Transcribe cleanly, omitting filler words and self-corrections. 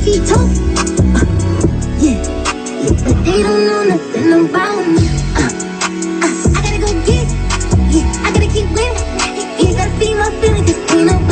keep talking. Yeah, but they don't know nothing about me. I gotta go get it. Yeah, I gotta keep winning. You gotta feed my feelings, 'cause ain't no